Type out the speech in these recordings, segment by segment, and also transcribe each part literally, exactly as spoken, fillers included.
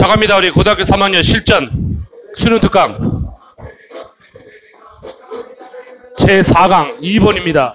갑니다. 우리 고등학교 삼 학년 실전 수능 특강 제사 강 이 번입니다.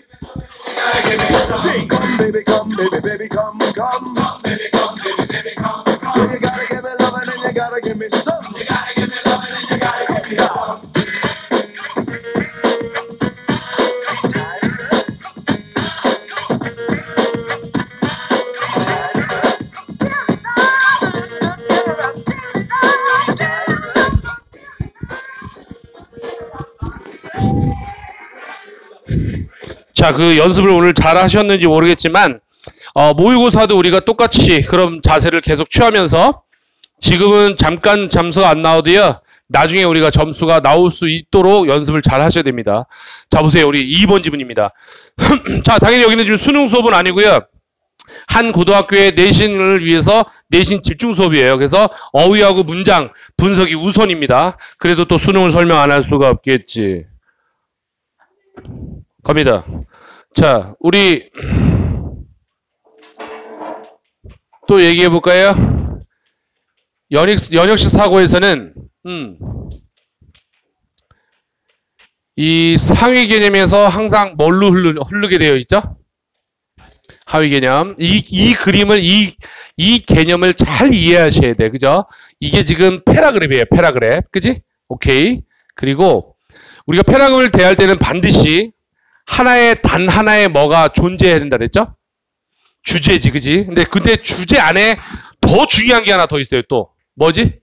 자, 그 연습을 오늘 잘 하셨는지 모르겠지만 어, 모의고사도 우리가 똑같이 그런 자세를 계속 취하면서 지금은 잠깐 점수 안 나오도요. 나중에 우리가 점수가 나올 수 있도록 연습을 잘 하셔야 됩니다. 자, 보세요. 우리 이 번 지문입니다. 자, 당연히 여기는 지금 수능 수업은 아니고요. 한 고등학교의 내신을 위해서 내신 집중 수업이에요. 그래서 어휘하고 문장 분석이 우선입니다. 그래도 또 수능을 설명 안 할 수가 없겠지. 갑니다. 자, 우리 또 얘기해 볼까요? 연익, 연역식 사고에서는 음, 이 상위 개념에서 항상 뭘로 흐르, 흐르게 되어 있죠? 하위 개념. 이, 이 그림을, 이, 이 개념을 잘 이해하셔야 돼. 그죠? 이게 지금 패라그랩이에요. 패라그랩. 그지? 오케이. 그리고 우리가 패라그램을 대할 때는 반드시 하나의, 단 하나의 뭐가 존재해야 된다 그랬죠? 주제지, 그지? 근데, 근데 주제 안에 더 중요한 게 하나 더 있어요, 또. 뭐지?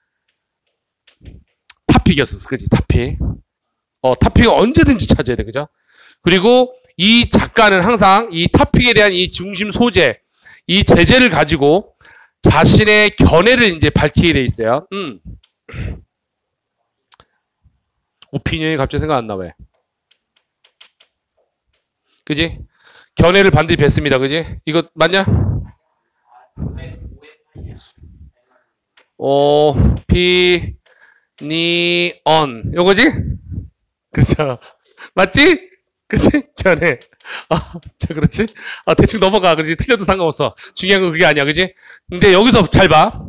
타픽이었었어, 그지? 타픽. 어, 타픽을 언제든지 찾아야 돼, 그죠? 그리고 이 작가는 항상 이 타픽에 대한 이 중심 소재, 이 제재를 가지고 자신의 견해를 이제 밝히게 돼 있어요. 음. 오피니언이 갑자기 생각 안 나, 왜? 그지? 견해를 반드시 뱉습니다. 그지? 이거 맞냐? 오, 피, 니, 언. 요거지? 그쵸? 맞지? 그치? 견해. 아, 자, 그렇지? 아, 대충 넘어가. 그지? 틀려도 상관없어. 중요한 건 그게 아니야. 그지? 근데 여기서 잘 봐.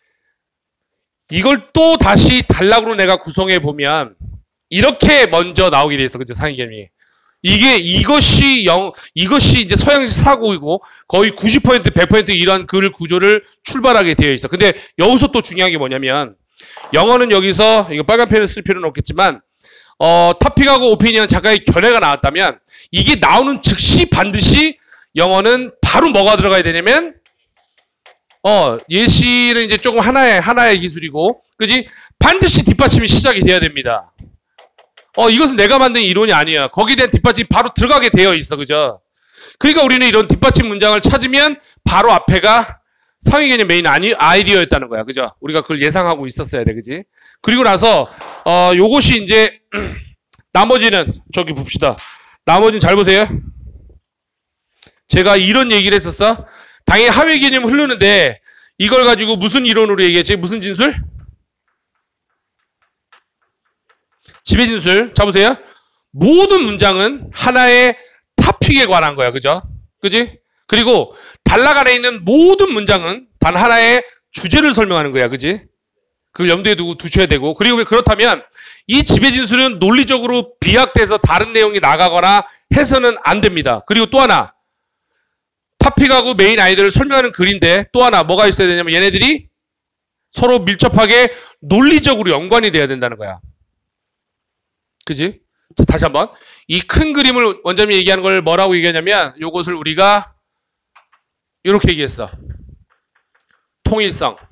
이걸 또 다시 단락으로 내가 구성해 보면 이렇게 먼저 나오게 돼 있어. 그죠? 상위 개념이. 이게, 이것이 영, 이것이 이제 서양식 사고이고 거의 구십 퍼센트, 백 퍼센트 이러한 글 구조를 출발하게 되어 있어. 근데 여기서 또 중요한 게 뭐냐면, 영어는 여기서, 이거 빨간 펜을 쓸 필요는 없겠지만, 어, 타픽하고 오피니언 작가의 견해가 나왔다면, 이게 나오는 즉시 반드시 영어는 바로 뭐가 들어가야 되냐면, 어, 예시는 이제 조금 하나의, 하나의 기술이고, 그지? 반드시 뒷받침이 시작이 돼야 됩니다. 어, 이것은 내가 만든 이론이 아니야. 거기에 대한 뒷받침이 바로 들어가게 되어 있어. 그죠? 그러니까 우리는 이런 뒷받침 문장을 찾으면 바로 앞에가 상위 개념 메인 아니, 아이디어였다는 거야. 그죠? 우리가 그걸 예상하고 있었어야 돼. 그지? 그리고 나서, 어, 요것이 이제, 나머지는, 저기 봅시다. 나머지는 잘 보세요. 제가 이런 얘기를 했었어. 당연히 하위 개념 흐르는데, 이걸 가지고 무슨 이론으로 얘기했지? 무슨 진술? 지배 진술. 자, 보세요. 모든 문장은 하나의 타픽에 관한 거야. 그죠? 그지? 그리고 단락 안에 있는 모든 문장은 단 하나의 주제를 설명하는 거야. 그지? 그걸 염두에 두고 두셔야 되고. 그리고 그렇다면 이 지배 진술은 논리적으로 비약돼서 다른 내용이 나가거나 해서는 안 됩니다. 그리고 또 하나. 타픽하고 메인 아이디어를 설명하는 글인데 또 하나 뭐가 있어야 되냐면 얘네들이 서로 밀접하게 논리적으로 연관이 돼야 된다는 거야. 그지? 자, 다시 한번. 이 큰 그림을 원장님이 얘기하는 걸 뭐라고 얘기하냐면 요것을 우리가 이렇게 얘기했어. 통일성.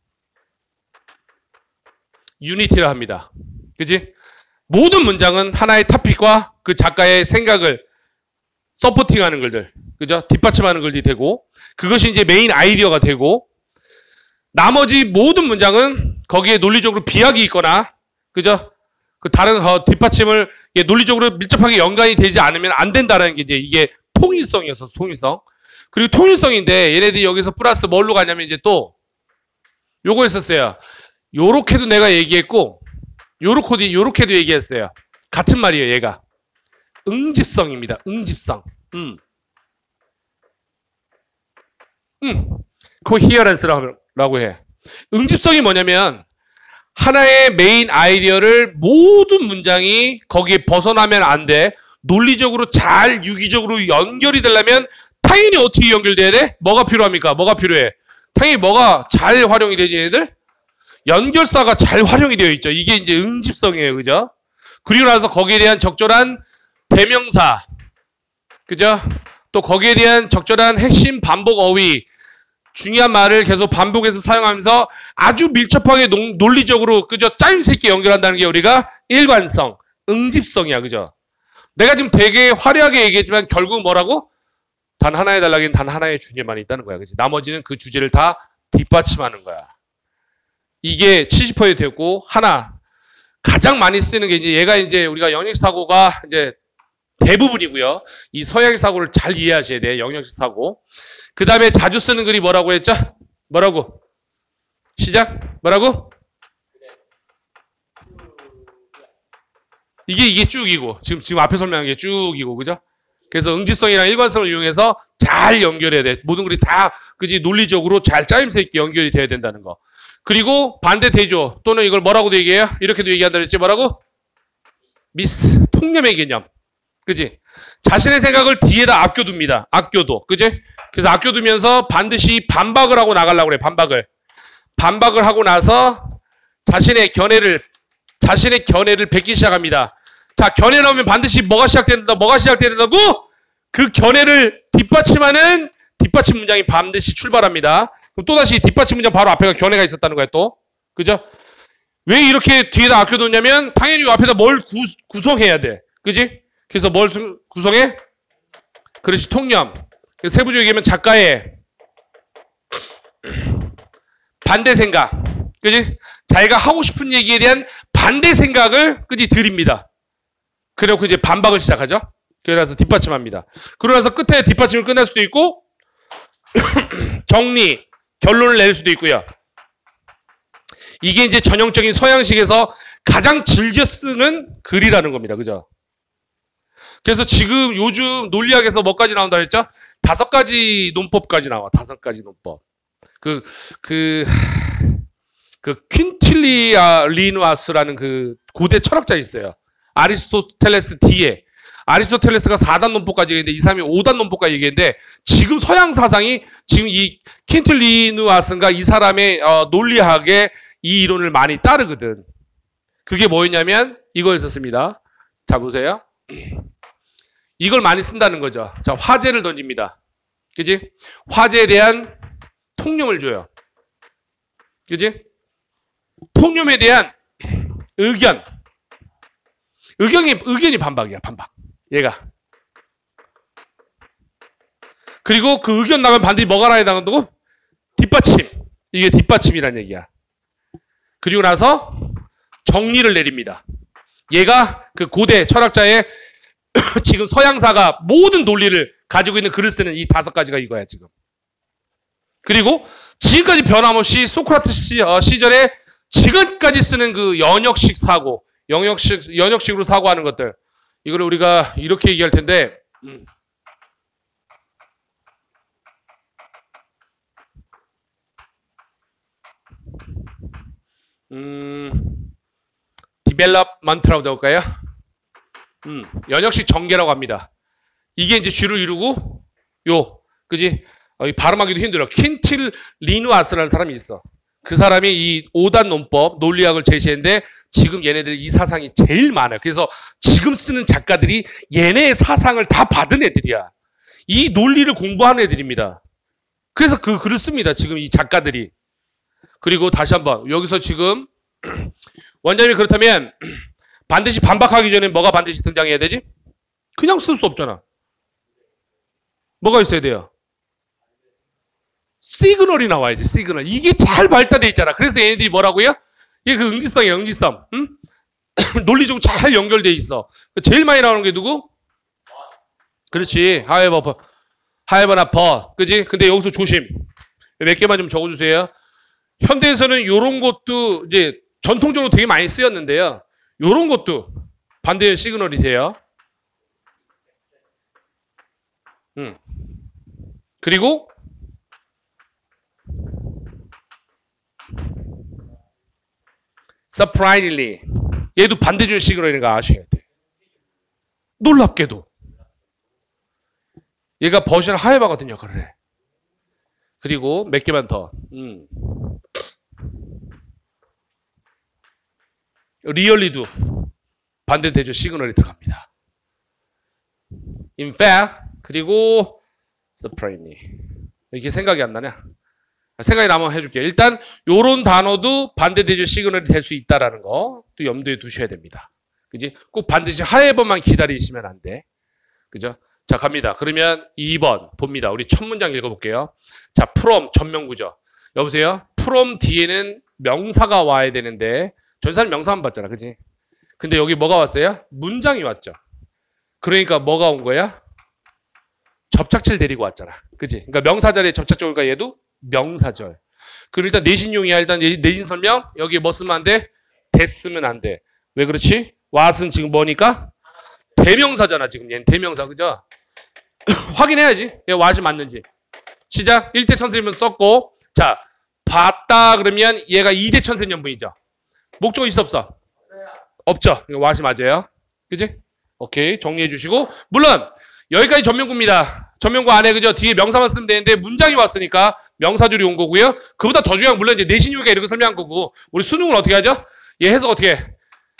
유니티라 합니다. 그지? 모든 문장은 하나의 타픽과 그 작가의 생각을 서포팅하는 글들. 그죠? 뒷받침하는 글들이 되고 그것이 이제 메인 아이디어가 되고 나머지 모든 문장은 거기에 논리적으로 비약이 있거나 그죠? 그 다른 어, 뒷받침을 예, 논리적으로 밀접하게 연관이 되지 않으면 안 된다는 게 이제 이게 통일성이었어. 통일성. 그리고 통일성인데 얘네들이 여기서 플러스 뭘로 가냐면 이제 또 요거 했었어요. 요렇게도 내가 얘기했고 요렇게도 요렇게도 얘기했어요. 같은 말이에요. 얘가 응집성입니다. 응집성. 음. 음. 코히어런스라고 해. 응집성이 뭐냐면 하나의 메인 아이디어를 모든 문장이 거기에 벗어나면 안 돼. 논리적으로 잘 유기적으로 연결이 되려면 당연히 어떻게 연결돼야 돼? 뭐가 필요합니까? 뭐가 필요해? 당연히 뭐가 잘 활용이 되지, 얘들? 연결사가 잘 활용이 되어 있죠. 이게 이제 응집성이에요. 그죠? 그리고 나서 거기에 대한 적절한 대명사. 그죠? 또 거기에 대한 적절한 핵심 반복 어휘. 중요한 말을 계속 반복해서 사용하면서 아주 밀접하게 논, 논리적으로 그죠? 짜임새 있게 연결한다는 게 우리가 일관성, 응집성이야. 그죠? 내가 지금 되게 화려하게 얘기했지만 결국 뭐라고? 단 하나의 단락에는 단 하나의 주제만 있다는 거야. 그치? 나머지는 그 주제를 다 뒷받침하는 거야. 이게 칠십 퍼센트였고 하나 가장 많이 쓰는 게 이제 얘가 이제 우리가 영역식 사고가 이제 대부분이고요. 이 서양식 사고를 잘 이해하셔야 돼. 영역식 사고. 그 다음에 자주 쓰는 글이 뭐라고 했죠? 뭐라고? 시작. 뭐라고? 이게 이게 쭉이고 지금 지금 앞에 설명한 게 쭉이고 그죠? 그래서 응집성이랑 일관성을 이용해서 잘 연결해야 돼. 모든 글이 다 그지 논리적으로 잘 짜임새 있게 연결이 돼야 된다는 거. 그리고 반대 대조 또는 이걸 뭐라고도 얘기해요? 이렇게도 얘기한다 그랬지 뭐라고? 미스 통념의 개념. 그지? 자신의 생각을 뒤에다 아껴둡니다. 아껴도. 그지? 그래서 아껴두면서 반드시 반박을 하고 나가려고 그래. 반박을. 반박을 하고 나서 자신의 견해를 자신의 견해를 뱉기 시작합니다. 자, 견해 나오면 반드시 뭐가 시작된다. 뭐가 시작돼야 된다고? 그 견해를 뒷받침하는 뒷받침 문장이 반드시 출발합니다. 그럼 또다시 뒷받침 문장 바로 앞에가 견해가 있었다는 거야 또. 그죠? 왜 이렇게 뒤에다 아껴뒀냐면 당연히 이 앞에다 뭘 구, 구성해야 돼. 그지? 그래서 뭘 구성해? 그렇지, 통념. 세부적으로 얘기하면 작가의 반대 생각. 그지? 자기가 하고 싶은 얘기에 대한 반대 생각을 그지 드립니다. 그래놓고 이제 반박을 시작하죠. 그래서 뒷받침합니다. 그러고 나서 끝에 뒷받침을 끝낼 수도 있고 정리, 결론을 낼 수도 있고요. 이게 이제 전형적인 서양식에서 가장 즐겨 쓰는 글이라는 겁니다. 그죠? 그래서 지금 요즘 논리학에서 뭐까지 나온다 했죠? 다섯 가지 논법까지 나와. 다섯 가지 논법. 그, 그, 그 퀸틸리누아스라는 그 고대 철학자 있어요. 아리스토텔레스 뒤에. 아리스토텔레스가 사 단 논법까지 얘기했는데 이 사람이 오 단 논법까지 얘기했는데 지금 서양 사상이 지금 이 퀸틸리누아스가 이 사람의 어, 논리학의 이 이론을 많이 따르거든. 그게 뭐였냐면 이거였었습니다. 자 보세요. 이걸 많이 쓴다는 거죠. 자, 화제를 던집니다. 그지? 화제에 대한 통념을 줘요. 그지? 통념에 대한 의견. 의견이, 의견이 반박이야, 반박. 얘가. 그리고 그 의견 나가면 반드시 뭐가 나야 나간다고? 뒷받침. 이게 뒷받침이란 얘기야. 그리고 나서 정리를 내립니다. 얘가 그 고대 철학자의 지금 서양사가 모든 논리를 가지고 있는 글을 쓰는 이 다섯 가지가 이거야, 지금. 그리고 지금까지 변함없이 소크라테스 시절에 지금까지 쓰는 그 연역식 사고, 영역식, 연역식으로 사고하는 것들. 이거를 우리가 이렇게 얘기할 텐데, 음. 음, 디벨롭먼트라고 적을까요? 음, 연역식 전개라고 합니다. 이게 이제 쥐를 이루고, 요, 그지? 어, 발음하기도 힘들어. 퀸틸리누아스라는 사람이 있어. 그 사람이 이 오 단 논법, 논리학을 제시했는데, 지금 얘네들 이 사상이 제일 많아요. 그래서 지금 쓰는 작가들이 얘네의 사상을 다 받은 애들이야. 이 논리를 공부하는 애들입니다. 그래서 그 글을 씁니다. 지금 이 작가들이. 그리고 다시 한번, 여기서 지금, 원장님이 그렇다면, 반드시 반박하기 전에 뭐가 반드시 등장해야 되지? 그냥 쓸 수 없잖아. 뭐가 있어야 돼요? 시그널이 나와야지, 시그널. 이게 잘 발달되어 있잖아. 그래서 얘네들이 뭐라고요? 이게 그 응지성이야, 응지성. 응? 논리적으로 잘 연결되어 있어. 제일 많이 나오는 게 누구? 그렇지. however, however나 but. 그지? 근데 여기서 조심. 몇 개만 좀 적어주세요. 현대에서는 이런 것도 이제 전통적으로 되게 많이 쓰였는데요. 이런 것도 반대의 시그널이 돼요. 음. 그리고 surprisingly. 얘도 반대절 시그널인 거 아셔야 돼. 놀랍게도. 얘가 버전 하이바거든요. 그래. 그리고 몇 개만 더. 음. 리얼리도 반대대절 시그널이 들어갑니다. In fact, 그리고 surprisingly. 이렇게 생각이 안 나냐? 생각이 나면 해줄게. 일단 요런 단어도 반대대절 시그널이 될 수 있다라는 거 또 염두에 두셔야 됩니다. 그지? 꼭 반드시 하에버만 기다리시면 안 돼. 그죠? 자, 갑니다. 그러면 이 번 봅니다. 우리 첫 문장 읽어볼게요. 자, from 전명구죠. 여보세요? from 뒤에는 명사가 와야 되는데 전사는 명사만 봤잖아. 그지? 근데 여기 뭐가 왔어요? 문장이 왔죠. 그러니까 뭐가 온 거야? 접착체를 데리고 왔잖아. 그지? 그러니까 명사 자리에 접착제 올까 얘도 명사절. 그럼 일단 내신용이야. 일단 내신 설명. 여기 뭐 쓰면 안 돼? 대 쓰면 안 돼. 왜 그렇지? what은 지금 뭐니까? 대명사잖아. 지금 얘는 대명사. 그죠? 확인해야지. 얘 what이 맞는지. 시작. 일 대 천세연분 썼고. 자, 봤다 그러면 얘가 이 대 천세연분이죠. 목적어 있어 없어? 없죠. 이거 what이 맞아요. 그지? 오케이. 정리해 주시고. 물론 여기까지 전명구입니다. 전명구 안에 그죠? 뒤에 명사만 쓰면 되는데 문장이 왔으니까 명사줄이 온 거고요. 그보다 더 중요한 건 물론 이제 내신용이가 이렇게 설명한 거고 우리 수능은 어떻게 하죠? 얘 해석 어떻게 해?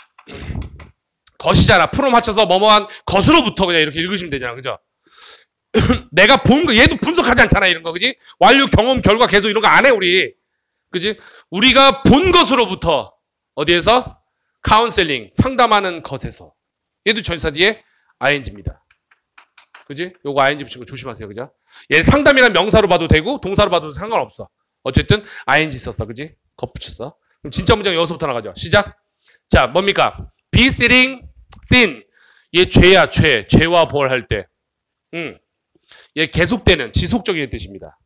것이잖아. 프로 맞춰서 뭐뭐한 것으로부터 그냥 이렇게 읽으시면 되잖아. 그죠? 내가 본 거 얘도 분석하지 않잖아. 이런 거. 그지? 완료, 경험, 결과, 계속 이런 거 안 해 우리. 그지? 우리가 본 것으로부터 어디에서? 카운셀링, 상담하는 것에서. 얘도 전사 뒤에 아이엔지입니다. 그지? 요거 아이엔지 붙인 거 조심하세요. 그죠? 얘 상담이란 명사로 봐도 되고 동사로 봐도 상관없어. 어쨌든 아이엔지 썼어. 그지? 것 붙였어. 그럼 진짜 문장 여기서부터 나가죠. 시작. 자, 뭡니까? be sitting, sin. 얘 죄야, 죄. 죄와 벌 할 때. 음. 얘 계속되는, 지속적인 뜻입니다.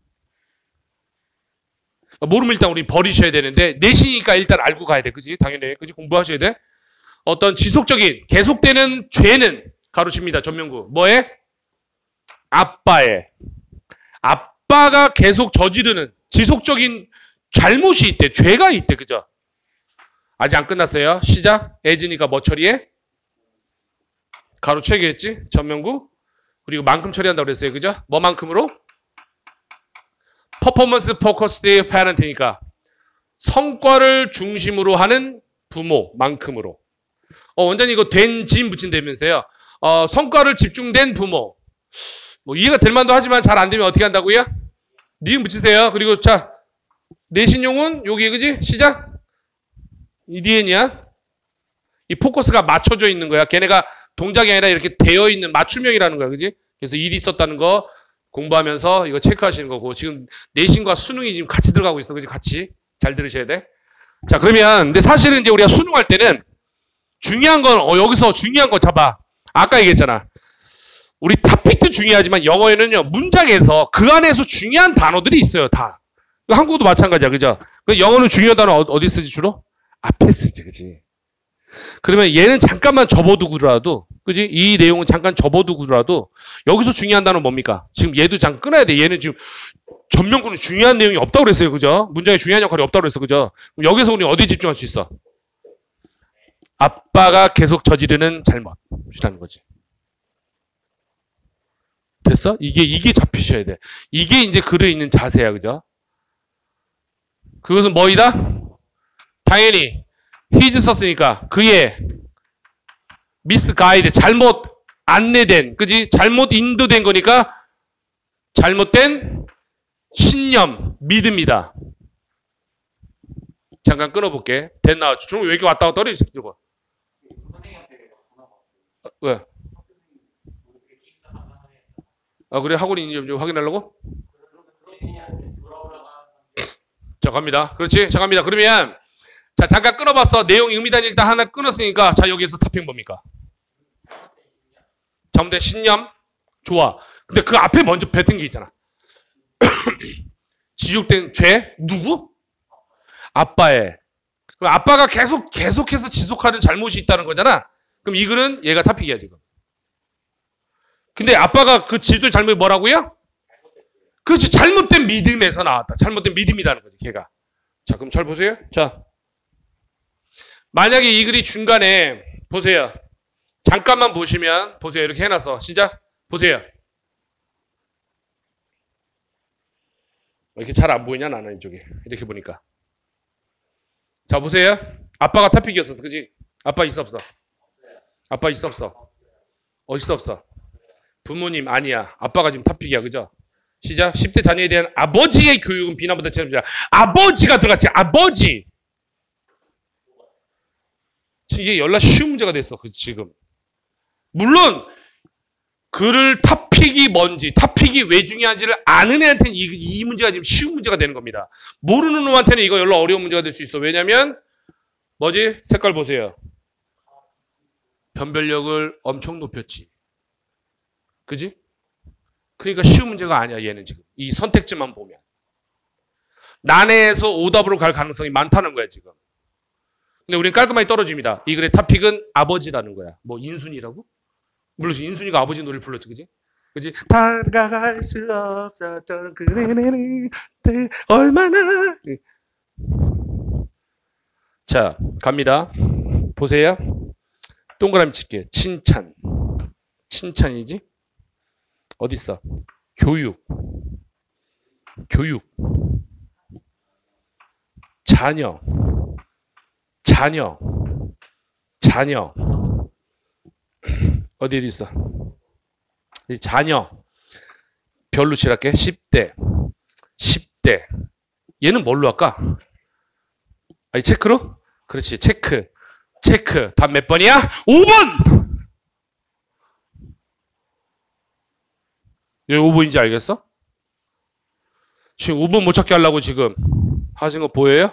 모르면 일단 우리 버리셔야 되는데 내신이니까 일단 알고 가야 돼. 그지? 당연히. 그지? 공부하셔야 돼. 어떤 지속적인, 계속되는 죄는 가로칩니다. 전명구. 뭐에? 아빠의. 아빠가 계속 저지르는 지속적인 잘못이 있대. 죄가 있대. 그죠? 아직 안 끝났어요. 시작. 에즈니까 뭐 처리해? 가로채겠지? 전명구. 그리고 만큼 처리한다고 그랬어요. 그죠? 뭐만큼으로? 퍼포먼스 포커스드 패런트니까 성과를 중심으로 하는 부모만큼으로. 어, 원장님 이거 된 지인 붙인다면서요. 어, 성과를 집중된 부모. 뭐 이해가 될 만도 하지만 잘 안 되면 어떻게 한다고요? 니은 붙이세요. 그리고 자, 내신용은 여기 그지? 시작. 이 디엔이야. 이 포커스가 맞춰져 있는 거야. 걔네가 동작이 아니라 이렇게 되어 있는 맞춤형이라는 거야. 그지? 그래서 일이 있었다는 거 공부하면서 이거 체크하시는 거고 지금 내신과 수능이 지금 같이 들어가고 있어. 그지? 같이. 잘 들으셔야 돼. 자, 그러면 근데 사실은 이제 우리가 수능할 때는 중요한 건 어, 여기서 중요한 거 잡아. 아까 얘기했잖아. 우리 토픽도 중요하지만 영어에는요. 문장에서 그 안에서 중요한 단어들이 있어요. 다. 한국어도 마찬가지야. 그죠? 그 영어는 중요한 단어 어디 쓰지 주로? 앞에 쓰지. 그지? 그러면 얘는 잠깐만 접어두고라도 그지? 이 내용은 잠깐 접어두고라도 여기서 중요한 단어 뭡니까? 지금 얘도 잠깐 끊어야 돼. 얘는 지금 전명구는 중요한 내용이 없다고 그랬어요. 그죠? 문장에 중요한 역할이 없다고 그랬어. 그죠? 그럼 여기서 우리 어디 집중할 수 있어? 아빠가 계속 저지르는 잘못이라는 거지. 됐어? 이게 이게 잡히셔야 돼. 이게 이제 글에 있는 자세야. 그죠? 그것은 뭐이다? 당연히 his 썼으니까 그의 misguide 잘못 안내된 그지? 잘못 인도된 거니까 잘못된 신념 믿음이다. 잠깐 끊어볼게. 됐나? 좀 왜 이렇게 왔다 갔다 하래? 이거. 아, 왜? 아 그래? 학원이 좀, 좀 확인하려고? 자 갑니다. 그렇지? 자 갑니다. 그러면 자 잠깐 끊어봤어. 내용 의미단 일단 하나 끊었으니까 자 여기에서 탑핑 뭡니까? 잘못된 신념? 좋아. 근데 그 앞에 먼저 뱉은 게 있잖아. 지속된 죄? 누구? 아빠의. 그럼 아빠가 계속 계속해서 지속하는 잘못이 있다는 거잖아. 그럼 이 글은 얘가 탑픽이야 지금. 근데 아빠가 그 지속된 잘못이 뭐라고요? 그렇지. 잘못된 믿음에서 나왔다. 잘못된 믿음이라는 거지 걔가. 자 그럼 잘 보세요. 자 만약에 이 글이 중간에 보세요. 잠깐만 보시면 보세요. 이렇게 해놨어. 시작. 보세요. 이렇게 잘 안 보이냐 나는 이쪽에. 이렇게 보니까. 자 보세요. 아빠가 탑픽이었어. 그지? 아빠 있어 없어? 아빠 있어 없어? 어 있어 없어? 부모님 아니야. 아빠가 지금 탑픽이야. 그죠? 시작. 십 대 자녀에 대한 아버지의 교육은 비난보다 책임지다. 아버지가 들어갔지. 아버지. 이게 연락 쉬운 문제가 됐어. 그 지금. 물론 글을 탑픽이 뭔지 탑픽이 왜 중요한지를 아는 애한테는 이, 이 문제가 지금 쉬운 문제가 되는 겁니다. 모르는 놈한테는 이거 연락 어려운 문제가 될 수 있어. 왜냐면 뭐지? 색깔 보세요. 변별력을 엄청 높였지. 그지? 그러니까 쉬운 문제가 아니야. 얘는 지금. 이 선택지만 보면. 난해에서 오답으로 갈 가능성이 많다는 거야 지금. 근데 우리는 깔끔하게 떨어집니다. 이 글의 탑픽은 아버지라는 거야. 뭐 인순이라고? 물론 인순이가 아버지 노래를 불렀지. 그지? 그지? 다가갈 수 없었던 그대는 얼마나. 자 갑니다. 보세요. 동그라미 칠게. 칭찬. 칭찬이지? 어딨어? 교육. 교육. 자녀. 자녀. 자녀. 어디 어디 있어? 자녀. 별로 칠할게. 십 대. 십 대. 얘는 뭘로 할까? 아니 체크로? 그렇지. 체크. 체크. 답 몇 번이야? 오 번! 왜 오 번인지 알겠어? 지금 오 번 못 찾게 하려고 지금 하신 거 보여요?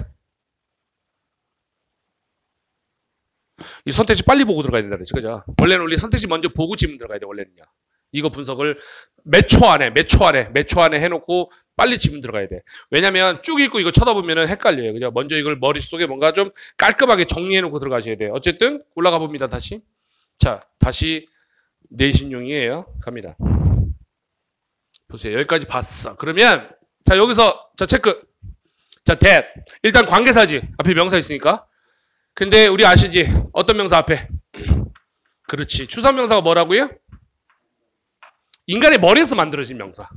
이 선택지 빨리 보고 들어가야 된다 그랬지. 그죠? 원래는 우리 선택지 먼저 보고 지문 들어가야 돼. 원래는요. 이거 분석을 몇 초 안에, 몇 초 안에, 몇 초 안에 해놓고 빨리 지문 들어가야 돼. 왜냐면 쭉 읽고 이거 쳐다보면 헷갈려요. 그죠? 먼저 이걸 머릿속에 뭔가 좀 깔끔하게 정리해놓고 들어가셔야 돼요. 어쨌든 올라가 봅니다. 다시. 자, 다시 내신용이에요. 갑니다. 보세요. 여기까지 봤어. 그러면 자 여기서 자 체크. 자 that. 일단 관계사지. 앞에 명사 있으니까. 근데 우리 아시지? 어떤 명사 앞에? 그렇지. 추상명사가 뭐라고요? 인간의 머리에서 만들어진 명사.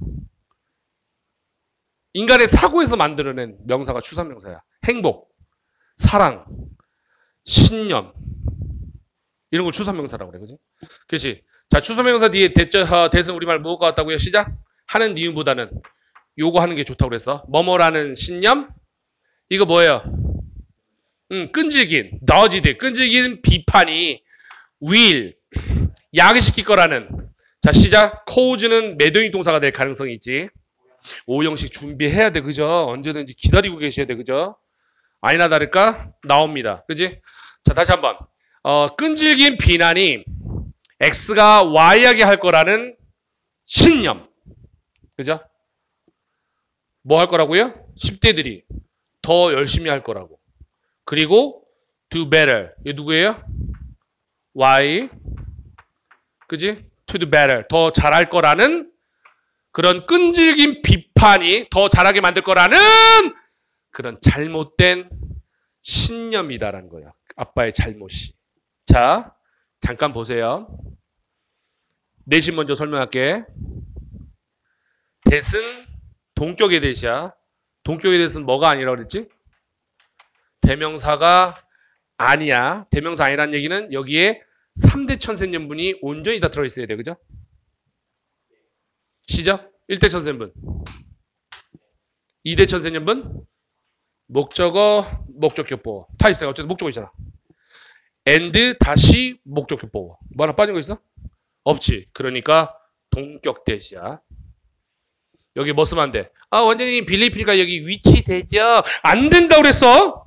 인간의 사고에서 만들어낸 명사가 추상명사야. 행복, 사랑, 신념 이런 걸 추상명사라고 그래. 그지? 그렇지. 자 추상명사 뒤에 대자, 대승 우리말 뭐가 같다고요? 시작. 하는 니은보다는 요거 하는 게 좋다고 그랬어. 뭐뭐라는 신념? 이거 뭐예요? 음, 끈질긴, 너지드, 끈질긴 비판이 will, 야기시킬 거라는. 자, 시작. cause는 매도인 동사가 될 가능성이 있지. 오형식 준비해야 돼, 그죠? 언제든지 기다리고 계셔야 돼, 그죠? 아니나 다를까? 나옵니다. 그지? 자, 다시 한번. 어, 끈질긴 비난이 X가 Y하게 할 거라는 신념. 그죠? 뭐 할 거라고요? 십 대들이 더 열심히 할 거라고. 그리고 do better. 이게 누구예요? Y. 그지? to do better. 더 잘할 거라는 그런 끈질긴 비판이 더 잘하게 만들 거라는 그런 잘못된 신념이다라는 거야. 아빠의 잘못이. 자, 잠깐 보세요. 내신 먼저 설명할게. 대신 동격의 대시야. 동격의 대신 뭐가 아니라고 그랬지? 대명사가 아니야. 대명사 아니라는 얘기는 여기에 삼 대 천생연분이 온전히 다 들어있어야 돼. 그죠? 시작. 일 대 천생연분. 이 대 천생연분. 목적어, 목적격보. 다 있어요. 어쨌든 목적어 있잖아. and 다시 목적격보. 뭐 하나 빠진 거 있어? 없지. 그러니까 동격대시야. 여기 뭐 쓰면 안 돼? 아, 원장님 빌리피니까 여기 위치 되죠? 안 된다고 그랬어?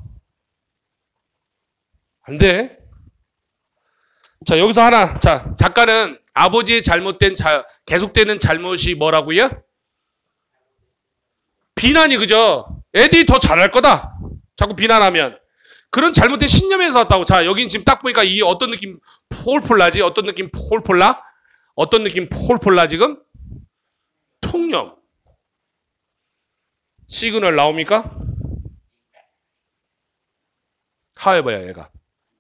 안 돼. 자, 여기서 하나. 자, 작가는 아버지의 잘못된 자, 계속되는 잘못이 뭐라고요? 비난이 그죠? 애들이 더 잘할 거다. 자꾸 비난하면. 그런 잘못된 신념에서 왔다고. 자, 여긴 지금 딱 보니까 이 어떤 느낌 폴폴라지? 어떤 느낌 폴폴라? 어떤 느낌 폴폴라 지금? 통념. 시그널 나옵니까? 하해봐야 얘가.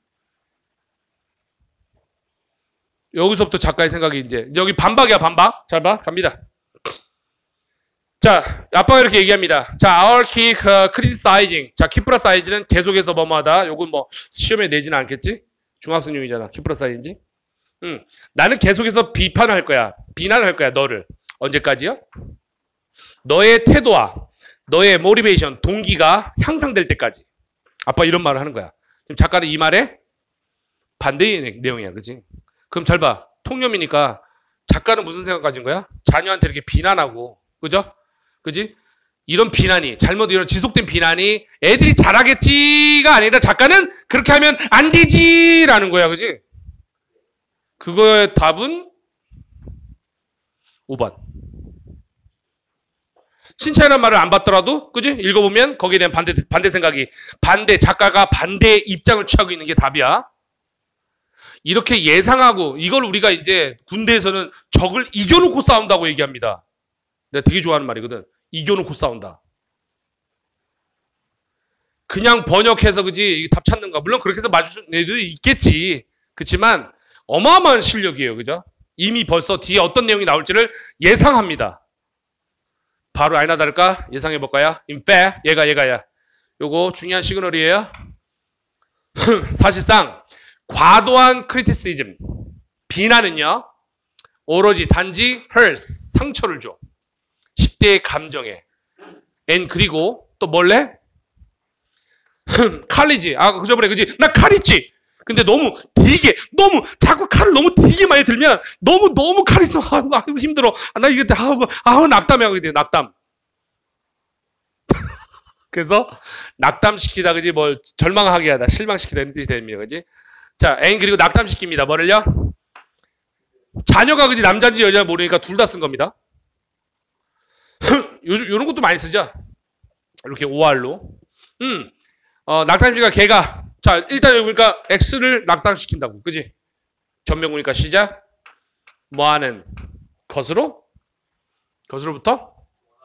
여기서부터 작가의 생각이 이제 여기 반박이야 반박. 잘 봐. 갑니다. 자, 아빠가 이렇게 얘기합니다. 자, our keep uh, criticizing. 자, keep criticizing는 계속해서 뭐뭐하다. 요건 뭐 시험에 내지는 않겠지? 중학생용이잖아. keep criticizing. 응. 나는 계속해서 비판을 할 거야. 비난을 할 거야. 너를. 언제까지요? 너의 태도와 너의 모티베이션, 동기가 향상될 때까지. 아빠 이런 말을 하는 거야. 지금 작가는 이 말에 반대의 내용이야. 그치? 그럼 잘 봐. 통념이니까 작가는 무슨 생각 가진 거야? 자녀한테 이렇게 비난하고. 그죠? 그지? 이런 비난이, 잘못 이런 지속된 비난이 애들이 잘하겠지가 아니라 작가는 그렇게 하면 안 되지라는 거야. 그지? 그거의 답은 오 번. 칭찬이라는 말을 안 받더라도, 그지? 읽어보면 거기에 대한 반대, 반대 생각이, 반대, 작가가 반대 입장을 취하고 있는 게 답이야. 이렇게 예상하고, 이걸 우리가 이제 군대에서는 적을 이겨놓고 싸운다고 얘기합니다. 내가 되게 좋아하는 말이거든. 이겨놓고 싸운다. 그냥 번역해서, 그지? 답 찾는가. 물론 그렇게 해서 맞추는 애도 있겠지. 그렇지만, 어마어마한 실력이에요. 그죠? 이미 벌써 뒤에 어떤 내용이 나올지를 예상합니다. 바로 아니나 다를까? 예상해볼까요? In fact, 얘가, 얘가야. 요거 중요한 시그널이에요. 사실상, 과도한 criticism, 비난은요, 오로지 단지 hurts, 상처를 줘. 십 대의 감정에. and 그리고 또 뭘래? 칼이지. 아, 그저 그래, 그지? 나 칼 있지? 근데 너무 되게, 너무, 자꾸 칼을 너무 되게 많이 들면, 너무, 너무 칼 있어. 아이고, 아이고 힘들어. 아, 나 이거, 아우, 아우, 낙담이 하게 돼, 낙담. 그래서, 낙담시키다, 그지? 뭘, 절망하게 하다, 실망시키다, 이런 뜻이 됩니다, 그지? 자, and 그리고 낙담시킵니다. 뭐를요? 자녀가, 그지? 남자인지 여자인지 모르니까 둘 다 쓴 겁니다. 요, 요런 것도 많이 쓰죠? 이렇게 오알로. 음, 어, 낙담시키가 걔가, 자, 일단 여기 보니까 X를 낙담시킨다고. 그지? 전명 보니까 시작. 뭐 하는 것으로? 것으로부터?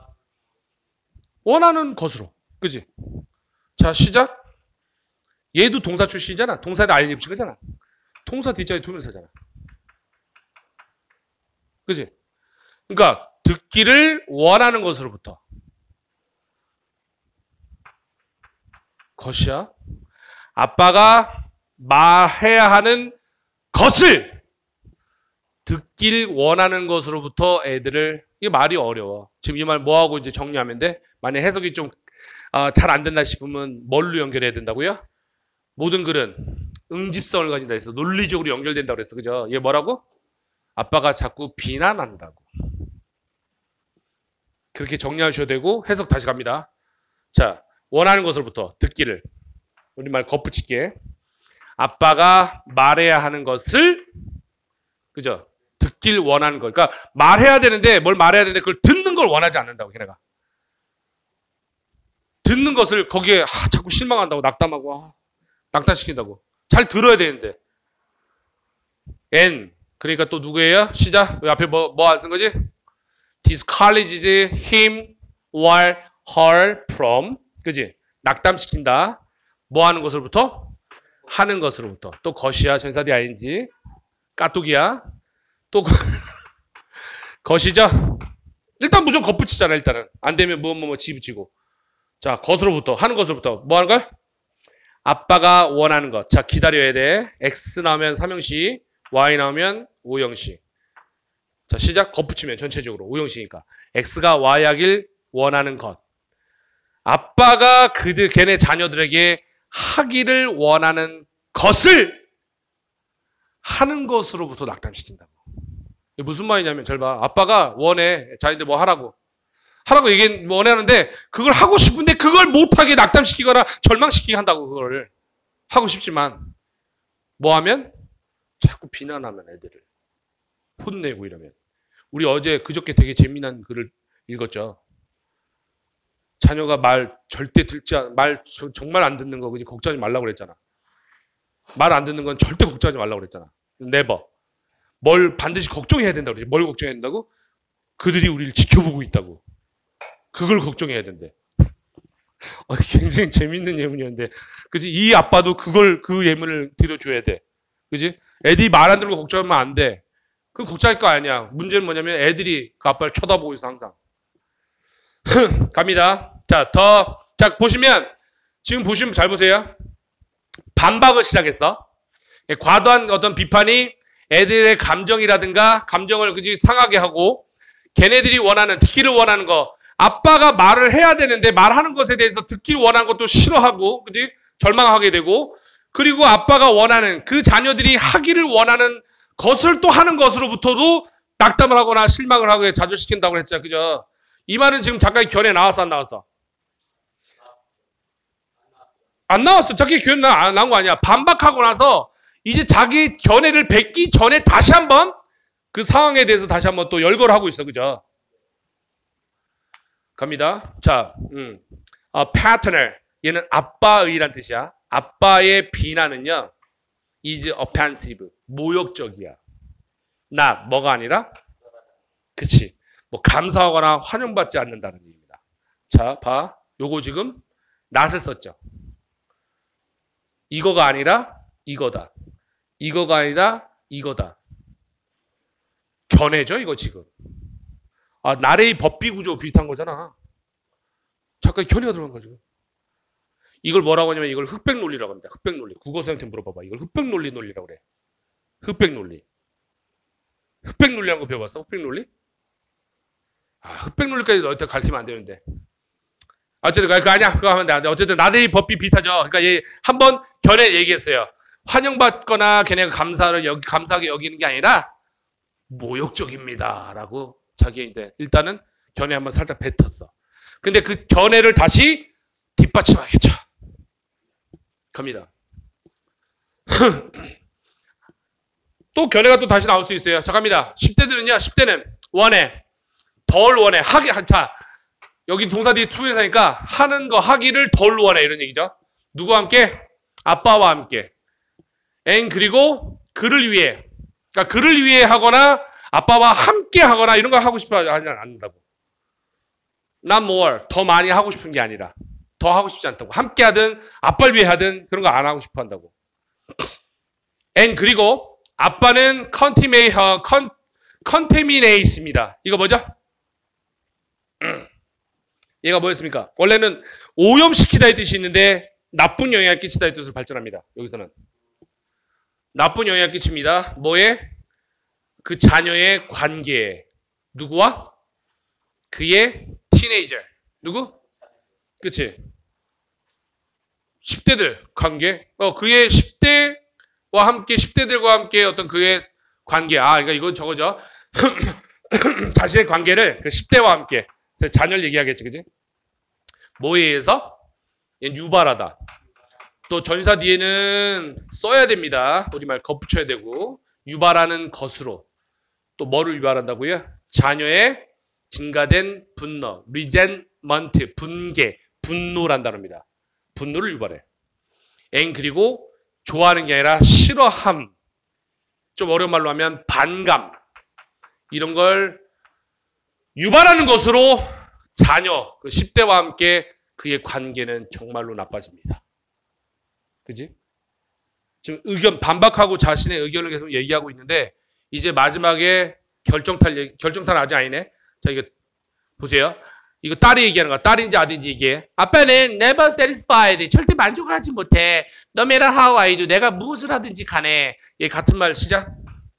원하는 것으로. 그지? 자, 시작. 얘도 동사 출신이잖아. 동사에다 아이엔지 붙인 거잖아. 동사 뒷자리 두 명사잖아. 그지? 그러니까 듣기를 원하는 것으로부터. 것이야. 아빠가 말해야 하는 것을 듣길 원하는 것으로부터 애들을, 이게 말이 어려워. 지금 이 말 뭐하고 이제 정리하면 돼? 만약 해석이 좀 아, 잘 안 된다 싶으면 뭘로 연결해야 된다고요? 모든 글은 응집성을 가진다 해서 논리적으로 연결된다고 그랬어. 그죠? 얘 뭐라고? 아빠가 자꾸 비난한다고. 그렇게 정리하셔야 되고 해석 다시 갑니다. 자, 원하는 것으로부터 듣기를. 우리말 겉붙일게. 아빠가 말해야 하는 것을, 그죠? 듣길 원하는 거. 그러니까 말해야 되는데, 뭘 말해야 되는데 그걸 듣는 걸 원하지 않는다고, 걔네가. 듣는 것을 거기에 아, 자꾸 실망한다고, 낙담하고, 아, 낙담시킨다고. 잘 들어야 되는데. N. 그러니까 또 누구예요? 시작. 여기 앞에 뭐, 뭐 안 쓴 거지? discourages him or her from. 그지? 낙담시킨다. 뭐 하는 것으로부터? 하는 것으로부터. 또 것이야. 전사디 아이엔지. 까뚝이야. 또 것이죠. 일단 무조건 것 붙이잖아. 일단은. 안 되면 뭐 뭐 뭐 지 붙이고. 자, 것으로부터. 하는 것으로부터. 뭐 하는 걸? 아빠가 원하는 것. 자, 기다려야 돼. X 나오면 삼형식, Y 나오면 오형식. 자, 시작. 것 붙이면 전체적으로 오형식이니까. X가 Y 하길 원하는 것. 아빠가 그들 걔네 자녀들에게 하기를 원하는 것을 하는 것으로부터 낙담시킨다고. 이게 무슨 말이냐면 잘 봐. 아빠가 원해. 자기들 뭐 하라고. 하라고 얘기 원하는데 그걸 하고 싶은데 그걸 못하게 낙담시키거나 절망시키게 한다고. 그걸 하고 싶지만 뭐 하면? 자꾸 비난하면 애들을. 혼내고 이러면. 우리 어제 그저께 되게 재미난 글을 읽었죠. 자녀가 말 절대 듣지 않, 말 정말 안 듣는 거, 그지? 걱정하지 말라고 그랬잖아. 말 안 듣는 건 절대 걱정하지 말라고 그랬잖아. 네버. 뭘 반드시 걱정해야 된다고 그러지. 뭘 걱정해야 된다고? 그들이 우리를 지켜보고 있다고. 그걸 걱정해야 된대. 어, 굉장히 재밌는 예문이었는데, 그지? 이 아빠도 그걸, 그 예문을 들어줘야 돼. 그지? 애들이 말 안 들고 걱정하면 안 돼. 그럼 걱정할 거 아니야. 문제는 뭐냐면 애들이 그 아빠를 쳐다보고 있어 항상. 갑니다. 자, 더, 자 보시면 지금 보시면 잘 보세요. 반박을 시작했어. 과도한 어떤 비판이 애들의 감정이라든가 감정을 그지 상하게 하고 걔네들이 원하는 듣기를 원하는 거 아빠가 말을 해야 되는데 말하는 것에 대해서 듣기를 원하는 것도 싫어하고 그지 절망하게 되고 그리고 아빠가 원하는 그 자녀들이 하기를 원하는 것을 또 하는 것으로부터도 낙담을 하거나 실망을 하고 좌절시킨다고 했잖아. 그죠? 이 말은 지금 잠깐 견해 나왔어 안 나왔어? 안 나왔어. 자기 견해 나, 나온 거 아니야. 반박하고 나서 이제 자기 견해를 뱉기 전에 다시 한번 그 상황에 대해서 다시 한번 또 열거를 하고 있어. 그죠? 갑니다. 자, 음. 어, paternal. 얘는 아빠의란 뜻이야. 아빠의 비난은요. is offensive. 모욕적이야. 나, 뭐가 아니라? 그치. 뭐 감사하거나 환영받지 않는다는 얘기입니다. 자, 봐. 요거 지금 낫을 썼죠. 이거가 아니라 이거다. 이거가 아니라 이거다. 견해죠, 이거 지금. 아, 나래의 법비 구조 비슷한 거잖아. 잠깐 견해가 들어간 거죠. 이걸 뭐라고 하냐면 이걸 흑백 논리라고 합니다. 흑백 논리. 국어 선생님한테 물어봐봐. 이걸 흑백 논리 논리라고 그래. 흑백 논리. 흑백 논리라는 거 배워봤어? 흑백 논리? 아, 흑백 논리까지 너한테 가르치면 안 되는데. 어쨌든 그거 아니야. 그거 하면 돼. 어쨌든 나대의 법비 비슷하죠. 그러니까 얘 한번 견해 얘기했어요. 환영받거나 걔네가 감사를 여기 감사하게 여기는 게 아니라 모욕적입니다. 라고 자기인데 일단은 견해 한번 살짝 뱉었어. 근데 그 견해를 다시 뒷받침하겠죠. 갑니다. 또 견해가 또 다시 나올 수 있어요. 자, 갑니다. 십 대들은요. 십 대는 원해. 덜 원해. 하기, 자, 여기 동사 뒤에 투에서니까 하는 거, 하기를 덜 원해. 이런 얘기죠. 누구와 함께? 아빠와 함께. and 그리고 그를 위해. 그러니까 그를 위해 하거나 아빠와 함께 하거나 이런 거 하고 싶어 하지 않는다고. not more. 더 많이 하고 싶은 게 아니라. 더 하고 싶지 않다고. 함께 하든 아빠를 위해 하든 그런 거 안 하고 싶어 한다고. and 그리고 아빠는 contaminate, contaminate입니다. 이거 뭐죠? 얘가 뭐였습니까? 원래는 오염시키다의 뜻이 있는데 나쁜 영향을 끼치다의 뜻으로 발전합니다. 여기서는. 나쁜 영향을 끼칩니다. 뭐에? 그 자녀의 관계에. 누구와? 그의 티네이저. 누구? 그치? 십 대들 관계. 어, 그의 십 대와 함께, 십 대들과 함께 어떤 그의 관계. 아, 그러니까 이건 저거죠. 자신의 관계를 그 십 대와 함께. 자녀를 얘기하겠지, 그지? 뭐에 의해서? 유발하다. 또 전사 뒤에는 써야 됩니다. 우리말 덧붙여야 되고. 유발하는 것으로. 또 뭐를 유발한다고요? 자녀의 증가된 분노. resentment, 분개, 분노란 단어입니다. 분노를 유발해. and 그리고 좋아하는 게 아니라 싫어함. 좀 어려운 말로 하면 반감. 이런 걸 유발하는 것으로 자녀, 그 십 대와 함께 그의 관계는 정말로 나빠집니다. 그지? 지금 의견, 반박하고 자신의 의견을 계속 얘기하고 있는데, 이제 마지막에 결정탈, 얘기, 결정탈 아직 아니네? 자, 이거, 보세요. 이거 딸이 얘기하는 거야. 딸인지 아들인지 얘기해. 아빠는 never satisfied. 절대 만족을 하지 못해. No matter how I do. 내가 무엇을 하든지 간에. 얘 같은 말 시작.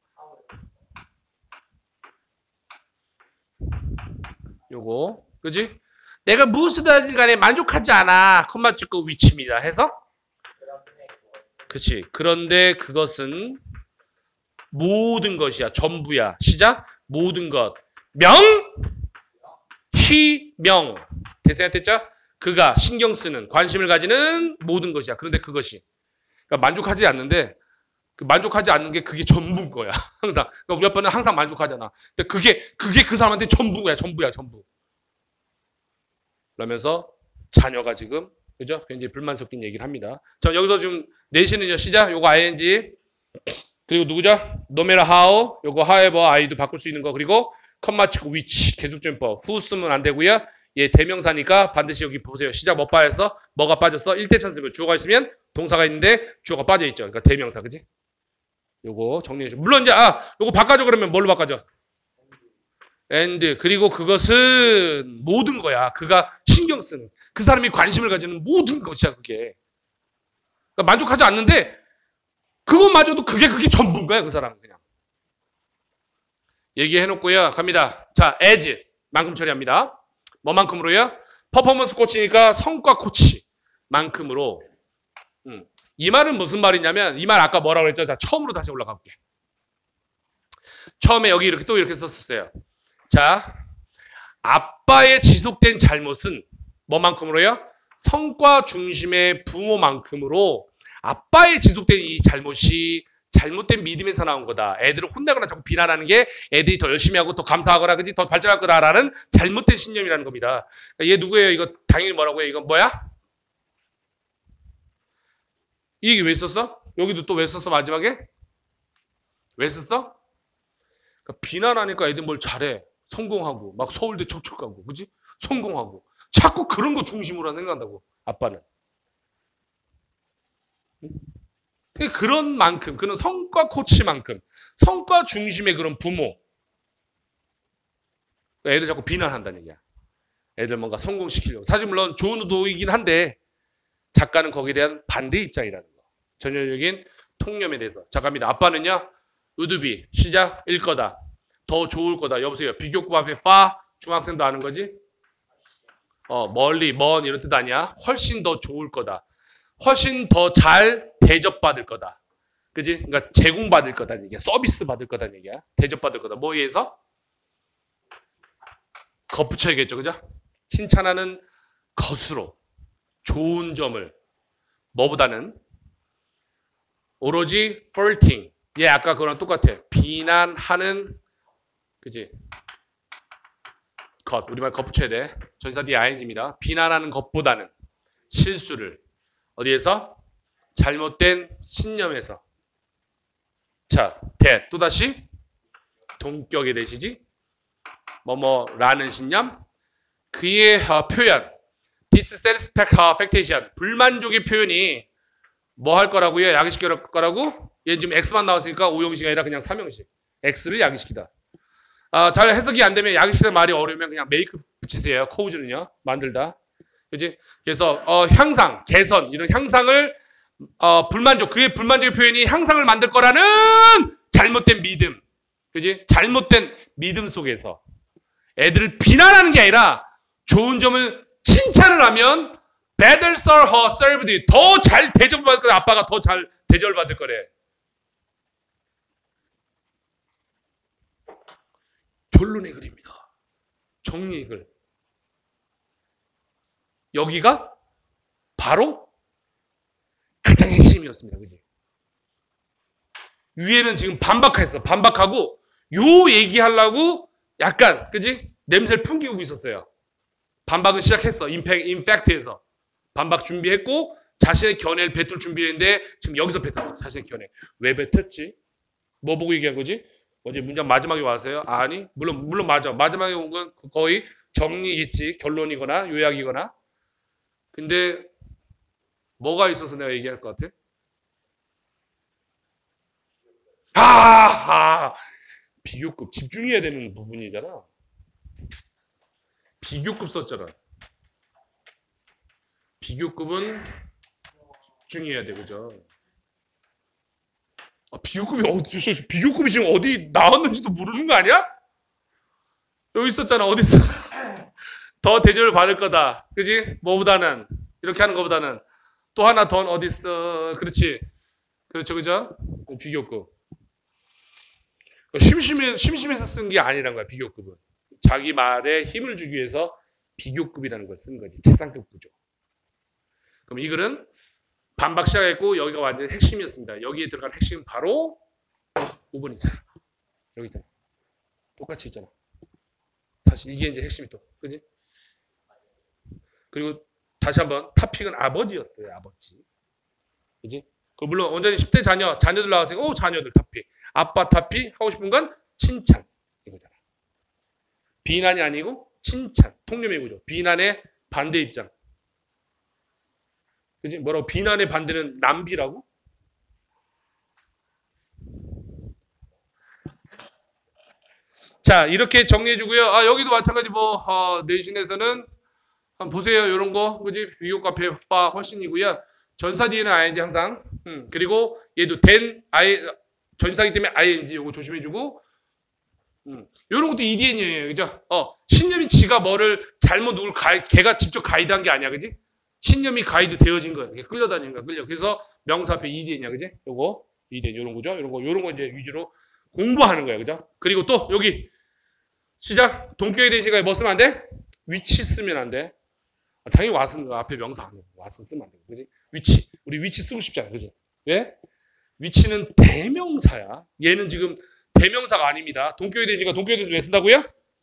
요거. 그지? 내가 무엇이든 간에 만족하지 않아. 콤마 찍고 위치입니다. 해서? 그치. 그런데 그것은 모든 것이야. 전부야. 시작. 모든 것. 명, 희, 명. 대세한테죠? 그가 신경 쓰는, 관심을 가지는 모든 것이야. 그런데 그것이. 그러니까 만족하지 않는데, 그 만족하지 않는 게 그게 전부인 거야. 항상. 그러니까 우리 아빠는 항상 만족하잖아. 근데 그게, 그게 그 사람한테 전부야. 전부야. 전부. 그러면서 자녀가 지금, 그죠? 굉장히 불만 섞인 얘기를 합니다. 자, 여기서 지금 내시는요. 시작. 요거 아이엔지. 그리고 누구죠? no matter how. 요거 however, I도 바꿀 수 있는 거. 그리고 컴마 치고 which. 계속전법. who 쓰면 안 되고요. 얘 대명사니까 반드시 여기 보세요. 시작 뭐 빠졌어? 뭐가 빠졌어? 일대천 쓰면 주어가 있으면 동사가 있는데 주어가 빠져 있죠. 그러니까 대명사. 그지? 요거 정리해 줘. 물론 이제 아 요거 바꿔줘 그러면 뭘로 바꿔줘? and 그리고 그것은 모든 거야. 그가 신경 쓰는 그 사람이 관심을 가지는 모든 것이야 그게. 그러니까 만족하지 않는데 그것마저도 그게 그게 전부인 거야 그 사람은 그냥. 얘기해 놓고요. 갑니다. 자, as 만큼 처리합니다. 뭐만큼으로요? 퍼포먼스 코치니까 성과 코치 만큼으로. 음. 이 말은 무슨 말이냐면 이 말 아까 뭐라고 그랬죠? 자, 처음으로 다시 올라가 볼게. 처음에 여기 이렇게 또 이렇게 썼었어요. 자, 아빠의 지속된 잘못은 뭐만큼으로요? 성과 중심의 부모만큼으로 아빠의 지속된 이 잘못이 잘못된 믿음에서 나온 거다. 애들을 혼내거나 자꾸 비난하는 게 애들이 더 열심히 하고 더 감사하거나 그지 더 발전할 거다라는 잘못된 신념이라는 겁니다. 얘 누구예요? 이거 당연히 뭐라고 해? 이건 뭐야? 이 얘기 왜 썼어? 여기도 또 왜 썼어 마지막에? 왜 썼어? 그러니까 비난하니까 애들 뭘 잘해. 성공하고 막 서울대 척척하고 그지? 성공하고 자꾸 그런 거 중심으로 생각한다고 아빠는. 그런 만큼 그런 성과 코치만큼 성과 중심의 그런 부모 애들 자꾸 비난한다는 얘기야. 애들 뭔가 성공시키려고. 사실 물론 좋은 의도이긴 한데 작가는 거기에 대한 반대 입장이라는 거. 전형적인 통념에 대해서. 자 갑니다. 아빠는요. 의두비 시작 일 거다. 더 좋을 거다. 여보세요. 비교급 앞에 파 중학생도 아는 거지? 어 멀리 먼 이런 뜻 아니야. 훨씬 더 좋을 거다. 훨씬 더 잘 대접받을 거다. 그지? 그러니까 제공받을 거다는 얘기야. 서비스 받을 거다는 얘기야. 대접받을 거다. 뭐에 의해서? 덧붙여야겠죠. 그죠? 칭찬하는 것으로 좋은 점을 뭐보다는 오로지 flirting. 얘 아까 그거랑 똑같아. 비난하는 그지? 것. 우리말 덧붙여야 돼. 전사 뒤에 ing입니다. 비난하는 것보다는 실수를 어디에서? 잘못된 신념에서. 자, 대 또다시 동격의 대시지. 뭐뭐라는 신념. 그의 어, 표현. dissatisfaction. 불만족의 표현이 뭐 할 거라고요? 야기시킬 거라고? 얘 지금 X만 나왔으니까 오형식이 아니라 그냥 삼형식. X를 야기시키다. 아, 잘 해석이 안 되면 야기시키는 말이 어려우면 그냥 메이크 붙이세요. 코우즈는요. 만들다. 그지? 그래서 어, 향상, 개선 이런 향상을 어, 불만족, 그의 불만족의 표현이 향상을 만들 거라는 잘못된 믿음. 그지? 잘못된 믿음 속에서 애들을 비난하는 게 아니라 좋은 점을 칭찬을 하면 better serve her served 더 잘 대접을 받을 거래. 아빠가 더 잘 대접을 받을 거래. 결론의 글입니다. 정리의 글. 여기가 바로 가장 핵심이었습니다. 그지? 위에는 지금 반박했어. 반박하고 요 얘기하려고 약간 그지? 냄새를 풍기고 있었어요. 반박은 시작했어. 임팩, 임팩트에서. 반박 준비했고 자신의 견해를 뱉을 준비했는데 지금 여기서 뱉었어. 자신의 견해. 왜 뱉었지? 뭐 보고 얘기한 거지? 어제 문장 마지막에 와서요? 아니, 물론 물론 맞아. 마지막에 온 건 거의 정리겠지. 결론이거나 요약이거나. 근데 뭐가 있어서 내가 얘기할 것 같아? 아, 비교급 집중해야 되는 부분이잖아. 비교급 썼잖아. 비교급은 집중해야 돼, 그죠? 아, 비교급이 어디, 비교급이 지금 어디 나왔는지도 모르는 거 아니야? 여기 있었잖아, 어디 있어? 더 대접을 받을 거다. 그지? 뭐보다는, 이렇게 하는 것보다는. 또 하나 더 어디 있어? 그렇지. 그렇죠, 그죠? 비교급. 심심해, 심심해서 쓴 게 아니란 거야, 비교급은. 자기 말에 힘을 주기 위해서 비교급이라는 걸 쓴 거지. 최상급 구조. 그럼 이 글은 반박 시작했고 여기가 완전 핵심이었습니다. 여기에 들어간 핵심은 바로 오 번이잖아. 여기 있잖아. 똑같이 있잖아. 사실 이게 이제 핵심이 또. 그지? 그리고 다시 한번 타픽은 아버지였어요. 아버지. 그지? 그 물론 완전히 십 대 자녀, 자녀들 나와서 오 자녀들 타픽. 아빠 타픽 하고 싶은 건 칭찬. 이거잖아. 비난이 아니고 칭찬. 통념의 구조. 비난의 반대 입장. 그지? 뭐라고? 비난의 반대는 남비라고? 자, 이렇게 정리해주고요. 아, 여기도 마찬가지 뭐, 어, 내신에서는 한번 보세요. 요런 거. 그지? 위교과 배파 훨씬이고요. 전사 뒤에는 아이엔지 항상. 음, 그리고 얘도 된, 아이, 전사기 때문에 아이엔지 요거 조심해주고. 음, 요런 것도 이디엔이에요. 그죠? 어, 신념이 지가 뭐를 잘못 누굴 가, 걔가 직접 가이드한 게 아니야. 그지? 신념이 가이드 되어진 거야. 이게 끌려다니는 거야. 끌려. 그래서 명사 앞에 이디엔이야. 그지? 요거. 이디엔 요런 거죠. 요런 거, 요런 거 이제 위주로 공부하는 거야. 그죠? 그리고 또 여기 시작. 동격에 대한 시간에 뭐 쓰면 안 돼? 위치 쓰면 안 돼. 아, 당연히 왓은 앞에 명사 안 돼. 왓은 쓰면 안 돼. 그지? 위치. 우리 위치 쓰고 싶잖아. 그지? 왜? 위치는 대명사야. 얘는 지금 대명사가 아닙니다. 동격에 대한 시간 동격에 대해서 왜 쓴다고요?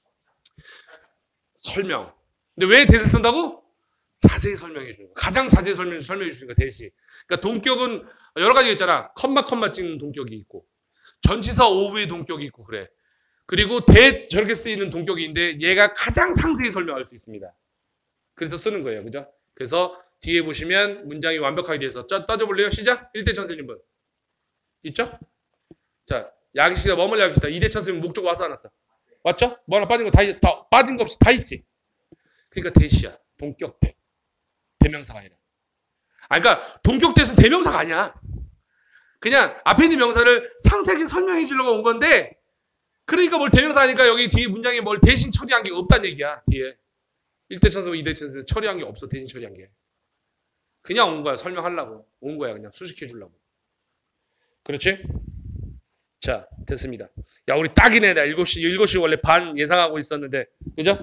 설명. 근데 왜 대세 쓴다고? 자세히 설명해 주는 거. 가장 자세히 설명, 설명해 주는 거 대시. 그러니까 동격은 여러 가지가 있잖아. 컴마 컴마 찍는 동격이 있고 전치사 오브의 동격이 있고 그래. 그리고 대 저렇게 쓰이는 동격인데 얘가 가장 상세히 설명할 수 있습니다. 그래서 쓰는 거예요. 그죠? 그래서 뒤에 보시면 문장이 완벽하게 돼서 따져볼래요? 시작. 일대천 선생님분. 있죠? 자, 야기시다 뭐뭐 야기시다. 이대천 선생님 목적 와서 안 왔어? 왔죠? 뭐 하나 빠진 거 다, 다 빠진 거 없이 다 있지? 그러니까 대시야. 동격대. 대명사가 아니라. 아, 그러니까 동격대는 대명사가 아니야. 그냥 앞에 있는 명사를 상세하게 설명해 주려고 온 건데 그러니까 뭘 대명사니까 여기 뒤에 문장에 뭘 대신 처리한 게 없다는 얘기야. 뒤에. 일대천서, 이대천서 처리한 게 없어. 대신 처리한 게. 그냥 온 거야. 설명하려고. 온 거야. 그냥 수식해 주려고. 그렇지? 자, 됐습니다. 야, 우리 딱이네. 나 일곱 시, 일곱 시 원래 반 예상하고 있었는데. 그죠?